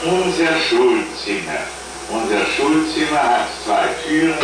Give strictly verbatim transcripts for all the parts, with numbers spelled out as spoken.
Unser Schulzimmer. Unser Schulzimmer hat zwei Türen.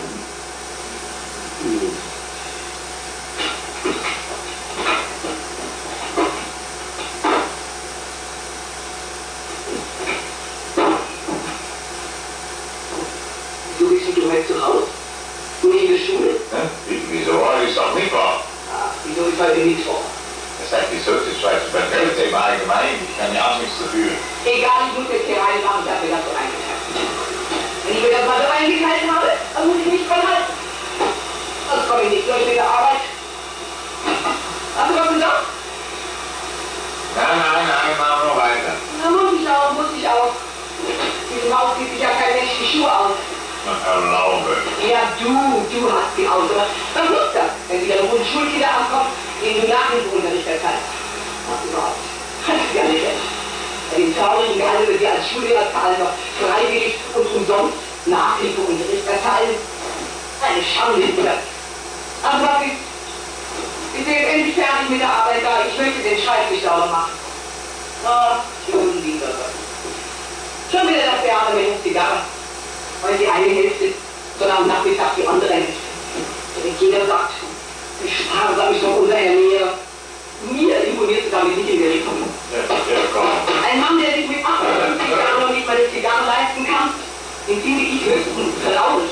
Du bist nicht heute zu Hause? Und in der Schule? Ja, wieso? Heute ist doch Mittwoch. Ach, wieso ist heute Mittwoch? Das heißt, die Schweiz überfällt im Allgemeinen. Ich kann ja auch nichts dafür. Egal, ich muss jetzt hier reinmachen, ich habe mir das so eingeteilt. Wenn ich mir das mal so eingeteilt habe, dann muss ich mich dran halten. Sonst komme ich nicht durch mit der Arbeit. Hast du was gesagt? Nein, nein, nein, machen wir noch weiter. Na, muss ich auch, muss ich auch. Diesem Haus gibt sich ja kein Mensch die Schuhe aus. Man erlaube. Ja, du, du hast die aus. Aber was nutzt das, wenn wieder ein rotes Schulkinder ankommt, den du Nachhilfeunterricht erteilst? Was überhaupt? Das ist ja nicht recht. Bei dem traurigen Gehalt wird dir als Schullehrer zahlen noch freiwillig und umsonst Nachhilfeunterricht erteilen. Eine Schande ist das. Also was ist? Ich bin jetzt endlich fertig mit der Arbeit da. Ich möchte den Schreibtisch sauber machen. Ach, du lieber Gott. Schon wieder das Theater mit den Zigarren. Heute die eine Hälfte, sondern am Nachmittag die andere Hälfte. Wenn jeder sagt, wie sparsam ist doch unser Herr Lehrer. Mir imponiert es damit nicht in der Richtung. Ja, ja, komm. Ein Mann, der sich mit achtundfünfzig Jahren noch nicht mal eine Zigarre leisten kann, den finde ich höchstens traurig.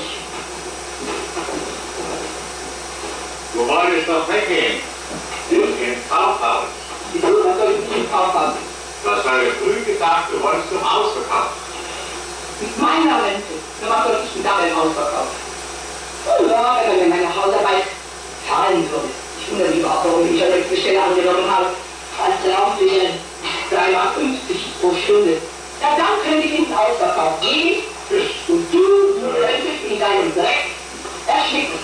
Du wolltest doch weggehen. Ins Kaufhaus. Wieso, was soll ich nicht im Kaufhaus? Du hast heute früh gesagt, du wolltest zum Ausverkauf. Mit meiner Rente. Na, was soll ich denn da beim Ausverkauf? Ja, wenn man mir meine Hausarbeit zahlen würde. Ich wundere mich überhaupt, warum ich eine letzte Stelle angenommen habe. Als Traumsicher drei Mark fünfzig pro Stunde. Ja, dann könnte ich ins Ausverkauf gehen und du, du könntest in deinem Dreck ersticken.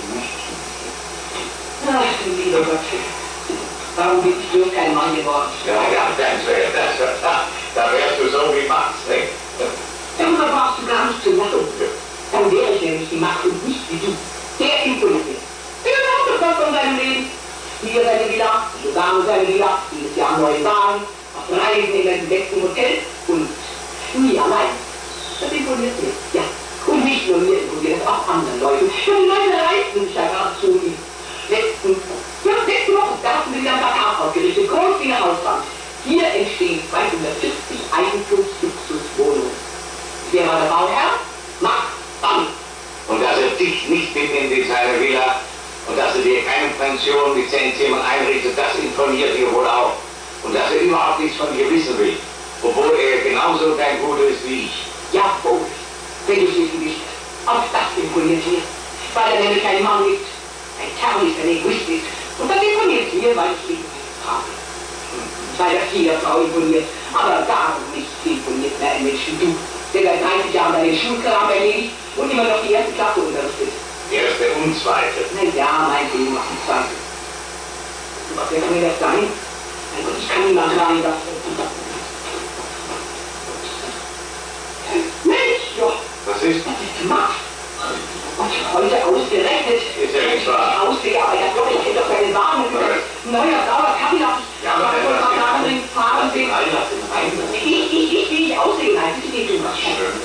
Ach, du lieber Gott. Warum bin ich bloß kein Mann geworden? Ja, ja, ganz schwer, das ist klar. Da wärst du so wie Max, ne? Darüber brauchst du gar nicht zu lachen. Dann wäre ich nämlich die Macht und nicht wie du. Der imponiert mir. Der hat das was von seinem Leben. Hier seine Villa, die Dame seine Villa, dieses Jahr neue Wagen, auf Reisen in einem besten Hotel und nie allein. Das imponiert mir, ja. Und nicht nur mir imponiert, das auch anderen Leuten. Ja, die Leute reißen sich ja gerade zu ihm. Letzten, ja, letzte Woche, da hatten wir wieder ein Plakat aufgerichtet, groß wie eine Hauswand. Hier entstehen zweihundertfünfzig Eigentumsluxuswohnungen. Wer war der Bauherr? Max Bam. Und dass er dich nicht mitnimmt in seine Villa und dass er dir keine Pension mit zehn Zimmern einrichtet, das imponiert dir wohl auch. Und dass er überhaupt nichts von dir wissen will, obwohl er genauso dein Bruder ist wie ich. Jawohl, wenn du es wissen willst. Auch das imponiert mir. Weil er nämlich ein Mann ist, ein Kerl ist, ein Egoist ist. Und das imponiert mir, weil ich liebe meine Frau. Weil das jeder Frau imponiert. Aber darum nicht imponiert mir ein Mensch wie du, der seit dreißig Jahren deinen Schulkram erledigt und immer noch die erste Klasse unterrichtet. Erste und zweite. Na ja, mein Leben macht die zweite. Was wird mir das sein? Mein Gott, ich kann niemand reinlassen. Mensch, ja. Was ist? Was ist gemacht? Und heute ausgerechnet. Ist ja nicht wahr. Ich aussehe, aber ja doch, ich hätte doch seinen Wagen gesagt. Neuer, sauber, Kaffee lasse ich. Ja, aber wenn das Wagen drin fahren will. Ich, ich, ich will nicht aussehen, nein, bitte nicht, du machst schon.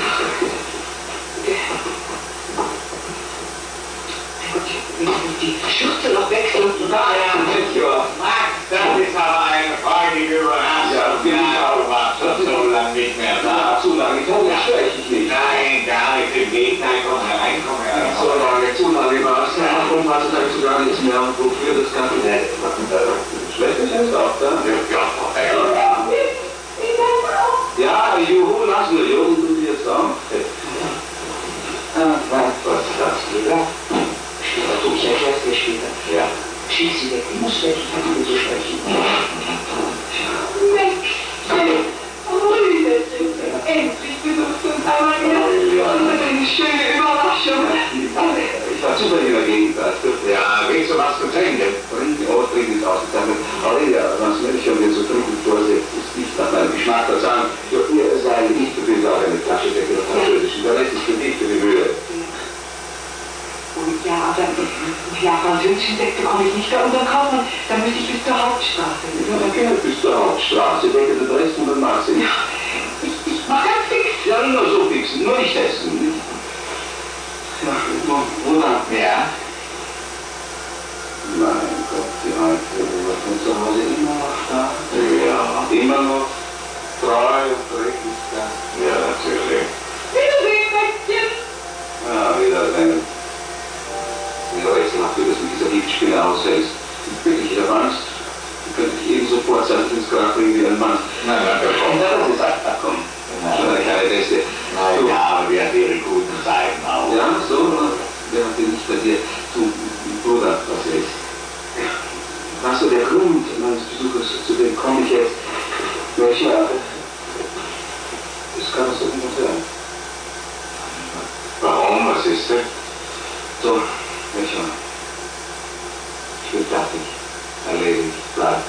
Die Schürze noch wechseln. Na ja, Melchior. Das ist aber eine freudige Überraschung. Ja, du warst schon so lange nicht mehr da. Zu lange, ich hoffe, das störe ich dich nicht. Nein, gar nicht. Im Gegenteil, komm herein, komm herein. So lange, zu lange war es. Ja, und hast du eigentlich sogar nichts mehr. Und wofür das Kabinett? Schlecht ist es auch, da? Ja, ja, juhu, lass nur, juhu, du jetzt auch. Ah, was? was ist das, Lila? Später, du, ich erklär's dir später. Ja. Schieß sie weg, ich muss weg, ich habe mit dir sprechen. Mensch, endlich besuchst du uns einmal wieder. Und eine schöne Überraschung. Ich war zufällig in der Gegend, das dürfte ja. Ja, willst du was zu trinken? Trinken, oh, trinken ist ausgezeichnet. Aber ja, was Melchior mir so trinken vorsetzt, ist nicht nach meinem Geschmack. Das sagen, ihr seid nicht für die Sache, eine Flasche Deckel oder Französisch. Der Rest ist für dich, für die Mühe. Und ja, aber ja, französischen Sekt bekomme ich nicht bei unserem Kaufmann. Da müsste ich bis zur Hauptstraße. Ja, dann geh bis zur Hauptstraße. Ich denke, der Rest und dann machst du. Ja, ich, ich immer noch treu und redlich sein. Ja, natürlich. Wiedersehen, Mädchen! Ja, Wiedersehen. Wie rätselhaft du das mit dieser Giftspinne aushältst. Wirklich, ich habe Angst. Ich könnte dich eben sofort selbst ins Grab bringen wie ein Mann. Nein, nein, komm. Komm, schon eine kleine Beste. Nein, ja, aber wir hatten ihre guten Zeiten auch. Ja, so, wer hat denn nicht bei dir? Du, Bruder, was ist? Was so der Grund meines Besuches, zu dem komme ich jetzt? Welcher? Das kann es doch nicht sein. Warum? Was ist denn? So, welcher? Ich bin fertig. Erledigt. Bleibt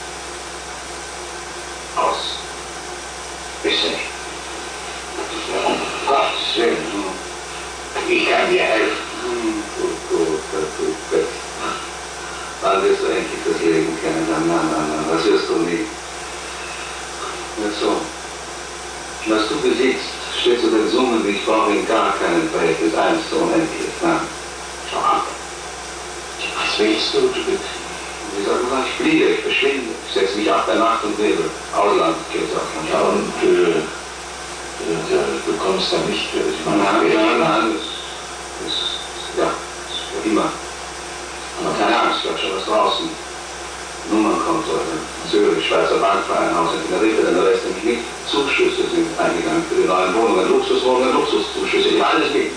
er. Aus. Bist du nicht? Ja, um Gottes Willen. Ich kann dir helfen. Hm, gut, gut, gut, gut. Wann wirst du endlich das Leben kennenlernen? Nein, nein, nein, das wirst du nie. Jetzt so. Was du besitzt, steht zu den Summen, die ich brauche, in gar keinem Verhältnis. Eins zu unendlich. Nein. Schau ab. Was willst du? Du willst... Wie soll ich sagen, ich fliege, ich verschwinde. Ich setze mich ab bei Nacht und Nebel. Ausland geht es auch nicht. Ja, und äh, äh, du kommst da nicht... Äh, ich meine, Nein, ja, nein, nein, das ist... Ja, das ist für immer. Aber keine Angst, ich habe schon was draußen. Nummernkonto, Zürich, Schweizer Bankvereinhaus in Tenerife, denn der Rest nämlich nicht. Zuschüsse sind eingegangen für die neuen Wohnungen, Luxuswohnungen, Luxuszuschüsse, die alles liegen.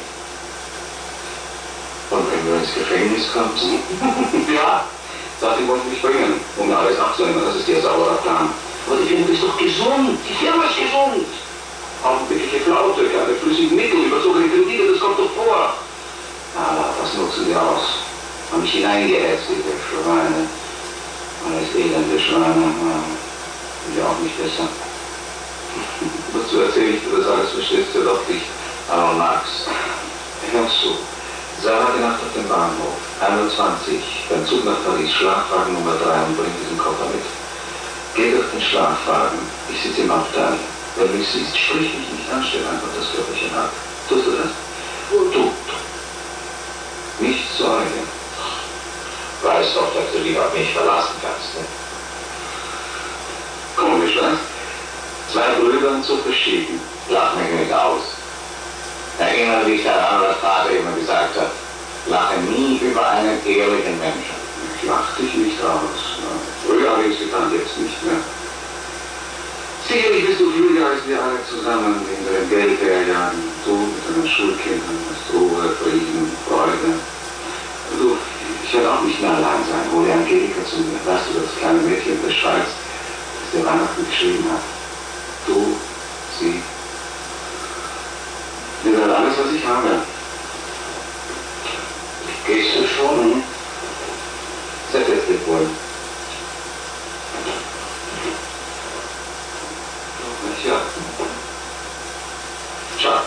und wenn du ins Gefängnis kommst? Ja, seitdem wollte ich mich bringen, um mir alles abzunehmen, das ist ihr sauberer Plan. Aber die Firma ist doch gesund. Die Firma ist gesund. Augenblickliche Flaute, keine flüssigen Mittel, überzogene Kredite, das kommt doch vor. Aber was nutzen sie aus? Haben mich hineingehetzt, diese Schweine. Alles elende Schweine. Ja, bin ja auch nicht besser. Wozu erzähle ich dir das alles? Verstehst du doch nicht. Aber Max, hör zu. Sarah die Nacht auf dem Bahnhof. einundzwanzig. Beim Zug nach Paris. Schlafwagen Nummer drei und bringt diesen Koffer mit. Geh durch den Schlafwagen. Ich sitze im Abteil. Wenn du mich siehst, sprich mich nicht an, stell einfach das Körperchen ab. Tust du das? Und du. Nicht Zeuge. Weißt doch, dass du dich auf mich verlassen kannst, ne? Komisch, was? Zwei Brüder zu verschieden. Lach mich nicht aus. Erinnere dich daran, was Vater immer gesagt hat. Lache nie über einen ehrlichen Menschen. Ich lach dich nicht aus. Früher habe ich es getan, jetzt nicht mehr. Sicherlich bist du klüger als wir alle zusammen in den Geldherjagen. Du mit deinen Schulkindern, hast Ruhe, Frieden, Freude. Du, ich werde auch nicht mehr allein sein. Hole Angelika zu mir. Weißt du, das kleine Mädchen in der Schweiz, das dir Weihnachten geschrieben hat. Du, sie. Ihr seid alles, was ich habe. Gehst du schon? Mhm. Setz jetzt dich wohl. Ja. Ciao.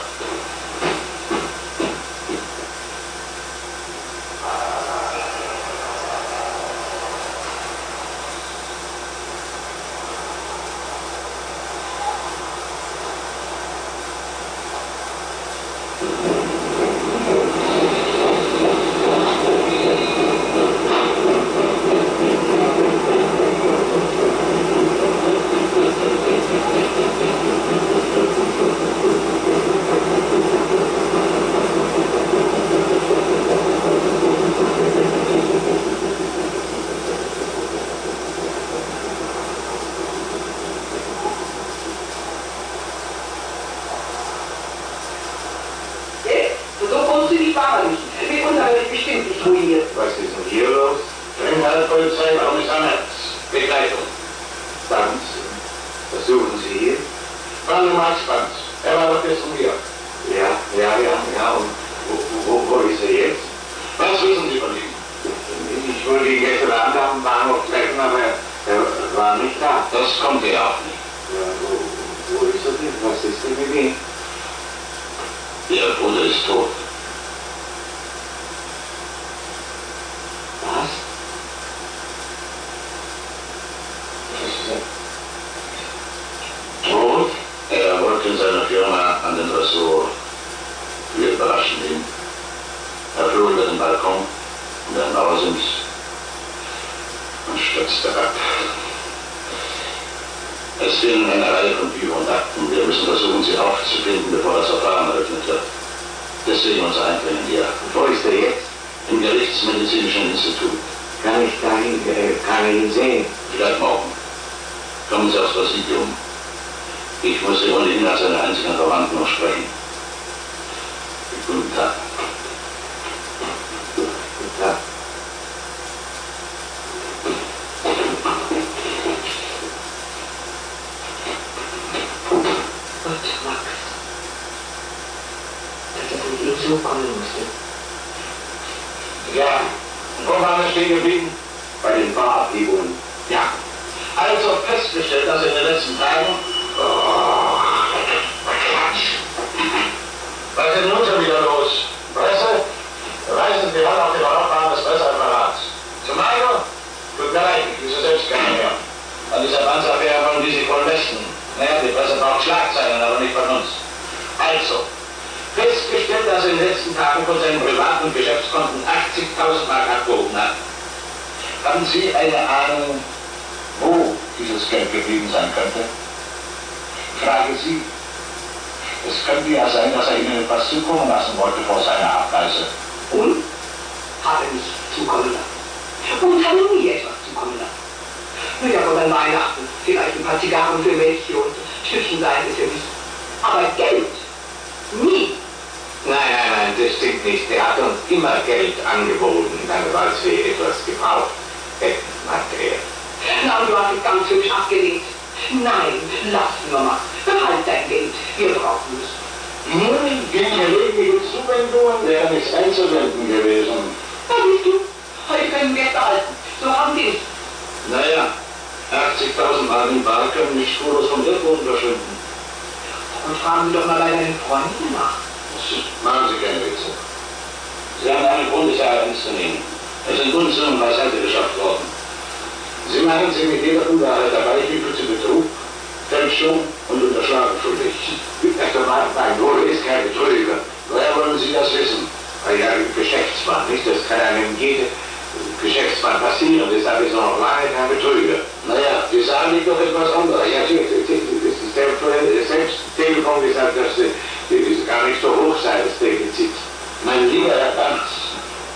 Was ist denn hier los? Kriminalpolizei, Kommissar Merz. Begleitung. Banz. Was suchen Sie hier? Brandl Max Banz. Er war doch gestern hier. Ja, ja, ja, ja. Und wo, wo, wo ist er jetzt? Was wissen Sie von ihm? Ich wollte ihn gestern Abend am Bahnhof treffen, aber er war nicht da. Das kommt er auch nicht. Ja, wo, wo ist er denn? Was ist denn mit ihm? Ihr Bruder ist tot. Was? Tot? Er wollte in seiner Firma an den Ressort. Wir überraschen ihn. Er floh über den Balkon und ein Aussims und stürzte ab. Es Es fehlen eine Reihe von Büchern und Akten. Wir müssen versuchen, sie aufzufinden, bevor das Verfahren eröffnet wird. Deswegen unser Eindringen hier. Wo ist er jetzt? Im Gerichtsmedizinischen Institut. Kann ich dahin, äh, kann ich ihn sehen? Vielleicht morgen. Kommen Sie aufs Präsidium. Ich muss Sie ohnehin als eine einzige Verwandten noch sprechen. Guten Tag. Guten Tag. Gott, Max. Dass das mit ihm so kommen musste. Ja, wo waren wir stehen geblieben? Bei den Fahrabhebungen. Ja. Also festgestellt, dass in den letzten Tagen... Oh, Quatsch. Was ist denn nun schon wieder los? Presse? Reisen Sie alle auf den Laufbahn des Presseapparats. Zum Mario? Tut mir leid, ich wüsste selbst gar nicht mehr. An dieser Bansaffäre wollen die sich wohl messen. Naja, die Presse braucht Schlagzeilen, aber nicht von uns. Also, festgestellt, dass er in den letzten Tagen von seinen Privat- und Geschäftskonten achtzigtausend Mark abgehoben hat. Haben Sie eine Ahnung, wo dieses Geld geblieben sein könnte? Ich frage Sie. Es könnte ja sein, dass er Ihnen etwas zukommen lassen wollte vor seiner Abreise. Und? Hat er nicht zukommen lassen. Und hat er nie etwas zukommen lassen. Nur ja, wohl an Weihnachten. Vielleicht ein paar Zigarren für Mädchen und Stückchen sein ist ja nicht. Aber Geld? Nie. Nein, nein, nein, das stimmt nicht. Er hat uns immer Geld angeboten, dann, weil wir etwas gebraucht hätten, meinte er. Na, und du hast es ganz hübsch abgelehnt. Nein, lass nur mal. Behalt dein Geld. Wir brauchen es. Nun, gegen gelegentliche Zuwendungen wäre nichts einzuwenden gewesen. Da bist du. Heute können wir es behalten. So haben wir es. Naja, achtzigtausend Mark in Bar können nicht spurlos vom Erdboden verschwinden. Und fragen Sie doch mal bei deinen Freunden nach. Machen Sie keine Witze. Sie haben einen Grund, es ernst zu nehmen. Es sind Unsummen beiseite geschafft worden. Sie machen Sie mit jeder Unwahrheit dabei, ich bin zu Betrug, Fälschung und Unterschlagung schuldig. Mein Bruder ist kein Betrüger. Woher wollen Sie das wissen? Weil ja ein Geschäftsmann, nicht? Das kann einem jeder Geschäftsmann passieren, deshalb ist er noch lange kein Betrüger. Naja, Sie sagen nicht doch etwas anderes. Ja, das ist selbst Telekom gesagt, dass es gar nicht so hoch sei, das Defizit. Mein lieber Herr Banks,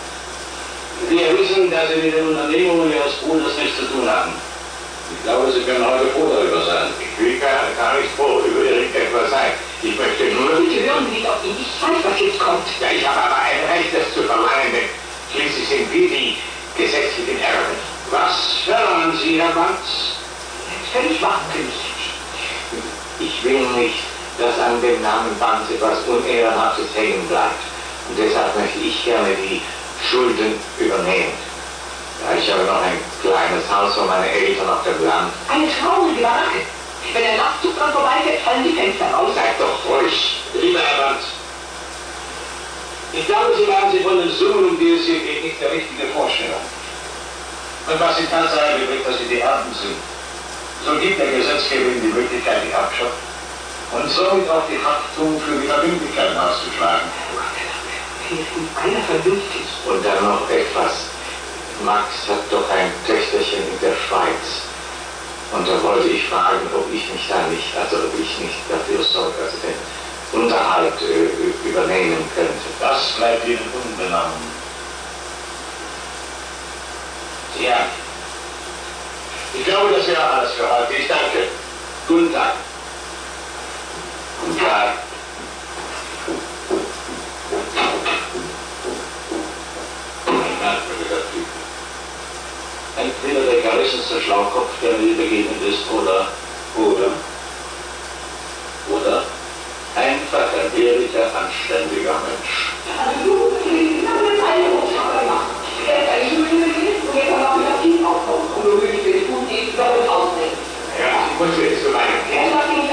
wir wissen, dass Sie mit den Unternehmungen Ihres Bruders nichts zu tun haben. Ich glaube, Sie können heute froh darüber sein. Ich will gar, gar nicht froh über irgendetwas sein. Ich möchte nur... Bitte hören Sie nicht auf ihn. Ich weiß, was jetzt kommt. Ja, ich habe aber ein Recht, das zu verlangen, denn schließlich sind wir die gesetzlichen Erben. Was verlangen Sie, Herr Banks? Völlig wahnsinnig. Ich will nicht, dass an dem Namen Banks etwas Unehrenhaftes hängen bleibt. Und deshalb möchte ich gerne die Schulden übernehmen. Ja, ich habe noch ein kleines Haus von meinen Eltern auf dem Land. Eine traurige Baracke. Wenn ein Nachtzug dran vorbeifährt, fallen die Fenster raus. Seid doch ruhig. Lieber Herr Banks, ich glaube, Sie machen sich von den Summen, um die es hier geht, nicht der richtige Vorstellung. Und was die Tatsache betrifft, dass Sie die Erben sind, so gibt der Gesetzgeber Ihnen die Möglichkeit, die Erbschaft und somit auch die Haftung für die Verbindlichkeiten auszuschlagen. Hier ist nicht einer vernünftig. Und dann noch etwas. Max hat doch ein Töchterchen in der Schweiz. Und da wollte ich fragen, ob ich mich da nicht, also ob ich nicht dafür sorge, also den Unterhalt äh, übernehmen könnte. Das bleibt Ihnen unbenommen. Ja. Ich glaube, das wäre alles für heute. Ich danke. Guten Tag. Guten Tag. Ein merkwürdiger Typ. Entweder der gerissenste Schlaukopf, der mir begegnet ist, oder, oder, oder einfach ein ehrlicher, anständiger Mensch. Ja, ich muss jetzt zu meinem Kind.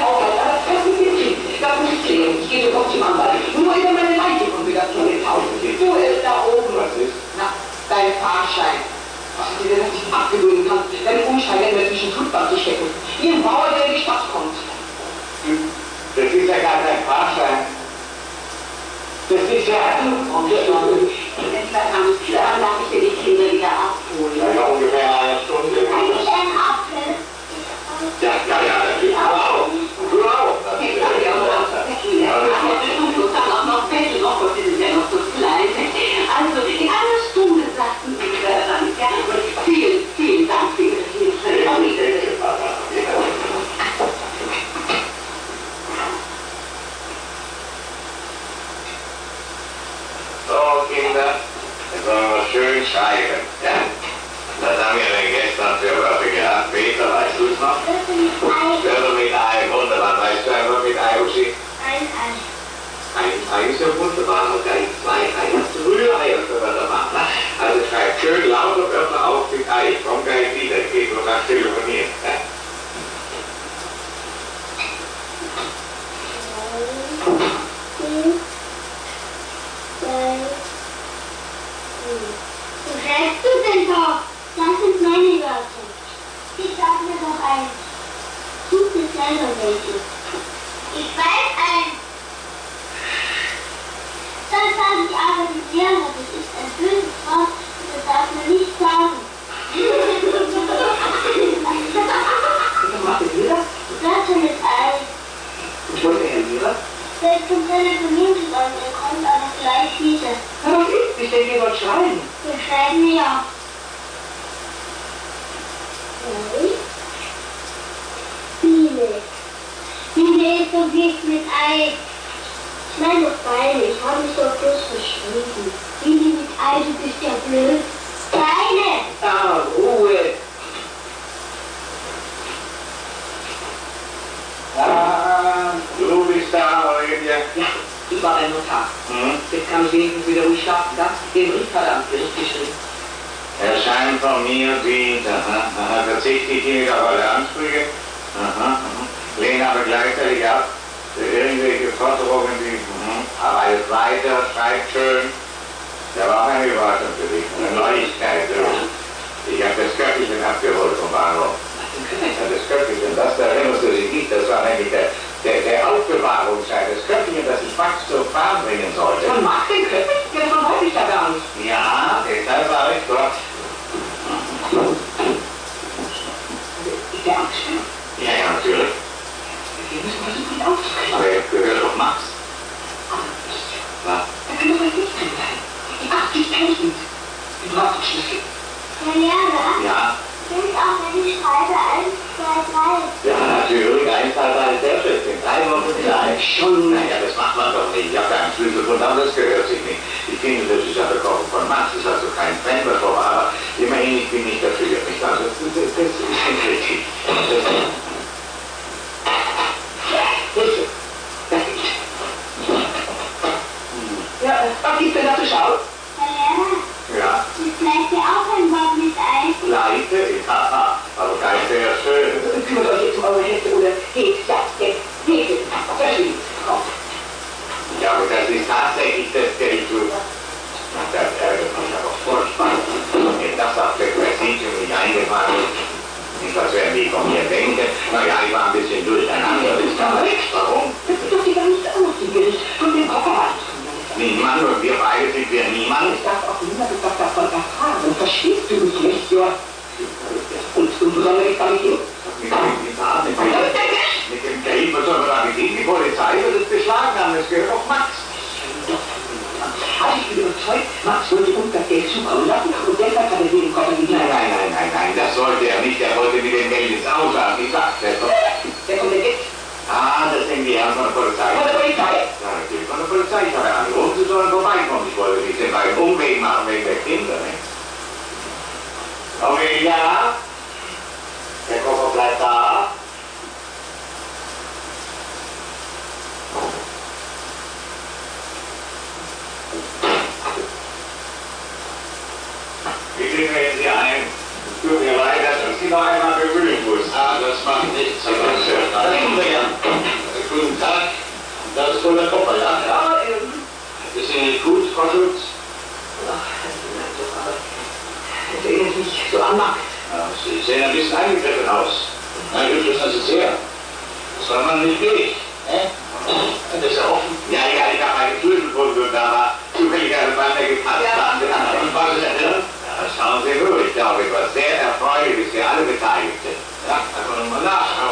Ich gehe sofort zum Anwalt. Nur über meine Leiche kommt wieder zu den Tausend. Du ist da oben. Was ist? Na, dein Fahrschein. Was ist dir, dass ich ihn abgewöhnen kann, deinen Umsteiger immer zwischen Fußball zu stecken? Wie ein Bauer, der in die Stadt kommt. Das ist ja gar kein Fahrschein. Das ist ja... Und ich glaube, etwas am Klar darf ich dir die Kinder wieder abholen. Ja, ungefähr eine Stunde. Kann ich einen Apfel? Ja, ja, ja, natürlich. Du auch. Du auch. Ich sag ja auch, und dann auch noch Bettel, noch Gott, die sind ja noch so klein. Also, in einer Stunde sagten sie, ja, und vielen, vielen Dank für Ihre Hilfe. Auf Wiedersehen. So, Kinder, jetzt wollen wir mal schön schreiben, ja? Was haben wir denn gestern für Wörter gehabt? Peter, weißt du es noch? Wörter mit Ei, wunderbar. Weißt du einfach mit Ei, Uschi? Ein Ei. Ein Ei ist ja wunderbar, und gleich zwei Eier. Rührei und so weiter machen. Also schreibt schön lauter Wörter auf mit Ei. Ich komm gleich wieder, ich gehe nur nach telefonieren. Ja? Wo schreibst du denn doch? Das sind meine Wörter. Ich sag mir doch ein. Such dir selber welche. Ich weiß ein. Dann sage ich aber die Lehrer, das ist ein böses Wort, das darf man nicht sagen. Was macht ihr wieder? Wörter mit Ei. Und wo ist der Herr Lehrer? Der ist zum Telefonieren gegangen, er kommt aber gleich wieder. Na, was ist? Ich denke, ihr wollt schreiben. Wir schreiben ja. Biene. Biene ist doch nicht mit Ei. Ich meine doch Beine, ich habe mich doch bloß verschrieben. Biene mit Ei, du bist ja blöd. Beine! Ah, Ruhe. Ah, du bist da, Aurelia. Ja, ich war beim Notar. Hm? Jetzt kann ich wenigstens wieder ruhig schlafen. Da, den Brief hat er am Gericht geschrieben. Erscheint von mir die, aha, aha, verzichte ich hiermit auf alle Ansprüche, aha, aha, lehne aber gleichzeitig ab für irgendwelche Forderungen, die, mhm, arbeitet weiter, schreibt schön. Da war auch eine Überraschung für dich, eine Neuigkeit. Ich habe das Köfferchen abgeholt vom Bahnhof. Ja, das Köfferchen, das da erinnerst du dich nicht, das war nämlich der, der, der Aufbewahrungsschein, das Köfferchen, das ich Max zur Bahn bringen sollte. Und Max den Köpfchen? Ja, davon weiß ich ja gar nicht. Ja, deshalb war ich dort. Ist der angestellt? Ja, ja, natürlich. Wir müssen versuchen, ihn aufzukriegen. Aber er gehört doch Max. Was? Da kann doch was nicht drin sein. Die achtzigtausend. Du brauchst einen Schlüssel. Herr Lehrer, Ja, sind auch wenn ich schreibe eins, zwei, drei. ja, natürlich. Eins, zwei, drei, sehr schön. Drei Wochen gleich. Schon. Naja, das macht man doch nicht. Ich habe da einen Schlüssel von, aber das gehört sich nicht. Ich finde, das ist ja der Kochen von Max. Das ist also kein Fremdverkauf, aber immerhin, ich bin nicht dafür. Nicht? Also, das, das, das ist ein Kritik. Hilfe. Das geht. Ja, was gibt's denn da zu schauen? Herr Lehrer, Ja, ist vielleicht ja auch ein Wort mit Ei. Leite, haha, aber kein sehr schön. Kümmert euch jetzt um eure Hände oder geht, ja, jetzt, geht, verschwindet. Komm. Ja, aber das ist tatsächlich das Geld. Das ärgert mich aber furchtbar. Wenn das auf der Präsidium nicht eingefallen ist, nicht was werden die von mir denken. Naja, ich war ein bisschen durcheinander. Ist da nichts. Warum? Das ist doch die ganze Außenbericht von dem Apparat. Niemand und wir beide sind wir niemand. Ich darf auch niemand etwas davon erfahren. Verstehst du mich nicht, ja? Und insbesondere ich kann nicht hin. Mit dem Gitarren, mit dem mit dem Geld, was soll man da mit hin? Die Polizei wird es beschlagen haben. Das gehört doch Max. Also ich bin überzeugt, Max wollte uns das Geld zukommen lassen und deshalb hat er den Koffer gegeben. Nein, nein, nein, nein, nein, das sollte er nicht. Er wollte mit dem Geld ins Ausland. Ich sag's dir doch. Wer kommt denn jetzt? Ah, das sind die Herren von der Polizei. Von der Polizei? Ja, natürlich von der Polizei. Ich habe angerufen, sie sollen vorbeikommen. Ich wollte nicht den beiden Umweg machen wegen der Kinder, ne? Aurelia? Der Koffer bleibt da. Wie kriegen wir jetzt hier ein? Tut mir leid, dass ich Sie noch einmal bemühen muss. Ah, das macht nichts. Aber schön. Da sind wir ja. Guten Tag. Das ist wohl der Koffer, ja? Ja, ähm. Ist Ihnen nicht gut, Frau Schulz? Ach, nein, doch, aber. Das erinnert mich so an Max. Ja, Sie sehen ein bisschen angegriffen aus. Na, gut, das ist sehr. Das soll man nicht durch. Hä? Das ist ja offen. Ja, ja, ich habe meine Schlüsselfunde da war zufälligerweise bei mir gepasst. Ja. Und was ist denn? Ja, schauen Sie nur, ich glaube, ich war sehr erfreulich für alle Beteiligten. Ja, einfach nochmal nachschauen.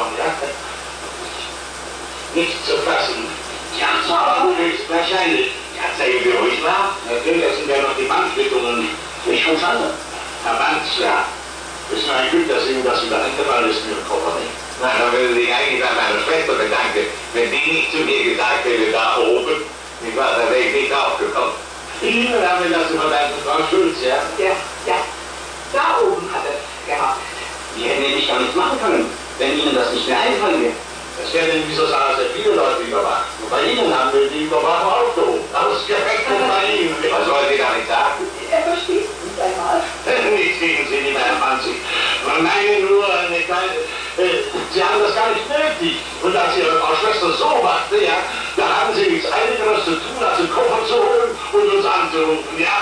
nicht zu fassen. Ja, zwar, höchstwahrscheinlich. Ja, zeigen wir ruhig nach. Natürlich sind ja noch die Bankquittungen nicht verstanden. Herr Banks, ja. Ist nur ein Glück, dass Ihnen das wieder eingefallen ist in Ihrem Koffer, nicht? Na, dann würde ich eigentlich bei meiner Schwester bedanken, wenn die nicht zu mir gesagt hätte, da oben, ich war, da wäre ich nicht aufgekommen. Ihnen haben wir das überlassen, Frau Schulz, ja? Ja, ja. Da oben hat er gehabt. Die hätten nämlich gar nichts machen können, wenn Ihnen das nicht mehr eingefallen wäre. Das werden in dieser Sache sehr viele Leute überwacht. Und bei Ihnen haben wir die Überwachung aufgehoben. Ausgerechnet bei Ihnen. Was wollen Sie damit sagen? Er versteht uns einmal. Nichts gegen Sie, lieber Herr Manzig. Man meine nur eine kleine... Äh, Sie haben das gar nicht nötig. Und als Ihre Frau Schwester so machte, ja, da haben Sie nichts Einigeres zu tun, als den Koffer zu holen und uns anzurufen. Ja.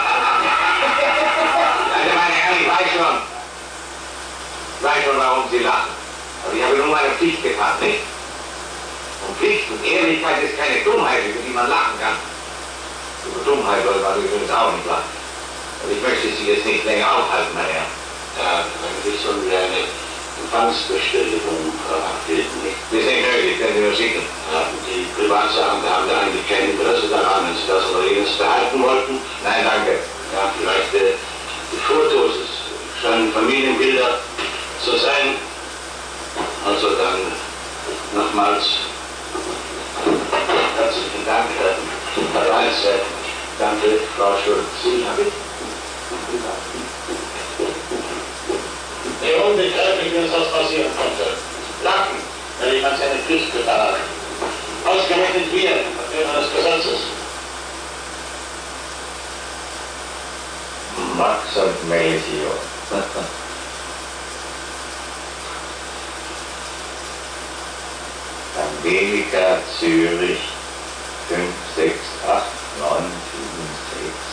Also meine Herren, ich weiß schon. Ich weiß schon, warum Sie lachen. Aber ich habe nur meine Pflicht getan, nicht? Und Pflicht und Ehrlichkeit ist keine Dummheit, über die man lachen kann. Über Dummheit wollte man übrigens auch nicht lachen. Aber ich möchte Sie jetzt nicht länger aufhalten, meine Herren. Ja, eigentlich sollen wir eine Empfangsbestätigung abgeben, nicht? Wir sind nötig, können Sie nur schicken. Ja, die Privatsachen haben da eigentlich kein Interesse daran, wenn Sie das oder jenes behalten wollten. Nein, danke. Ja, vielleicht äh, die Fotos, es scheinen Familienbilder zu sein. Also dann nochmals herzlichen Dank, Herr Reis. Danke, Frau Schulz. Sie haben Nee, unbegreiflich, wie uns das passieren konnte. Lachen, weil jemand seine Pflicht getan hat. Ausgerechnet wir, Vertreter des Gesetzes. Max und Melchior. Angelika, Zürich, fünf sechs acht neun sieben sechs.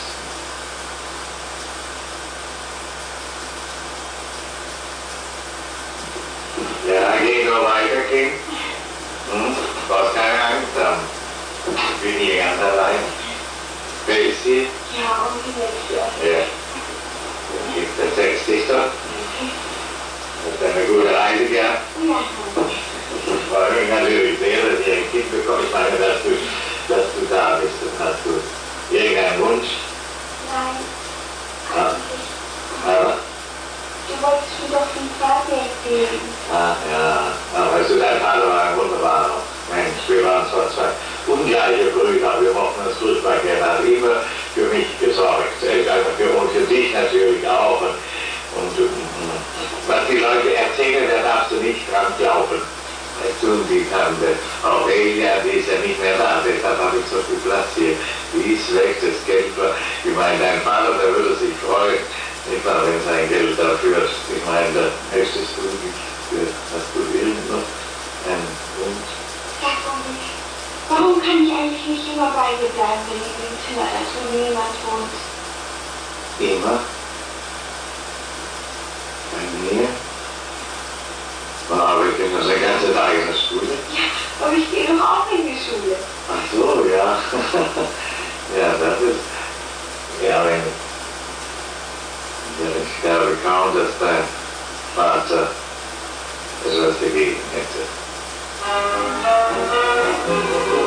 Ja, geht nur weiter, Kind. Hm? Du brauchst keine Angst haben. Ich bin hier ganz allein. Wer ist sie? Ja, und die Mädchen. Ja. Dann setz dich doch. Hast du eine gute Reise gehabt? Ja. Ich freue mich natürlich sehr, dass ich ein Kind bekomme. Ich meine, dass du, dass du da bist. Und hast du irgendeinen Wunsch? Nein. Ja. Eigentlich. Aber? Du wolltest mir doch von Vater erzählen. Ah, ja. Aber weißt du, dein Vater war ein wunderbarer Mensch. Wir waren zwar zwei ungleiche Brüder, aber wir mochten uns furchtbar gerne. Er hat immer für mich gesorgt. Also für, und für dich natürlich auch. Und, und was die Leute erzählen, da darfst du nicht dran glauben. Weißt du, die Tante Aurelia, die ist ja nicht mehr da, deshalb habe ich so viel Platz hier. Die ist weg, das Geld war. Ich meine, dein Vater, der würde sich freuen. Ich glaube, wenn sein Geld dafür, ich meine, da möchtest du nicht, hast du irgend noch einen Wunsch? Sag doch nicht. Warum kann ich eigentlich nicht immer bei dir bleiben, wenn ich im Zimmer ist, wo niemand wohnt? Immer? Bei mir? Aber ich bin das eine ganze Tag in der Schule. Ja, aber ich gehe doch auch in die Schule. Ach so, ja. Ja, das ist, ja, wenn, ja, ich glaube kaum, dass dein Vater etwas dagegen hätte.